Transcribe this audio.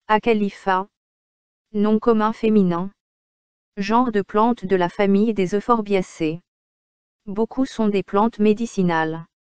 Acalypha. Nom commun féminin. Genre de plante de la famille des Euphorbiaceae. Beaucoup sont des plantes médicinales.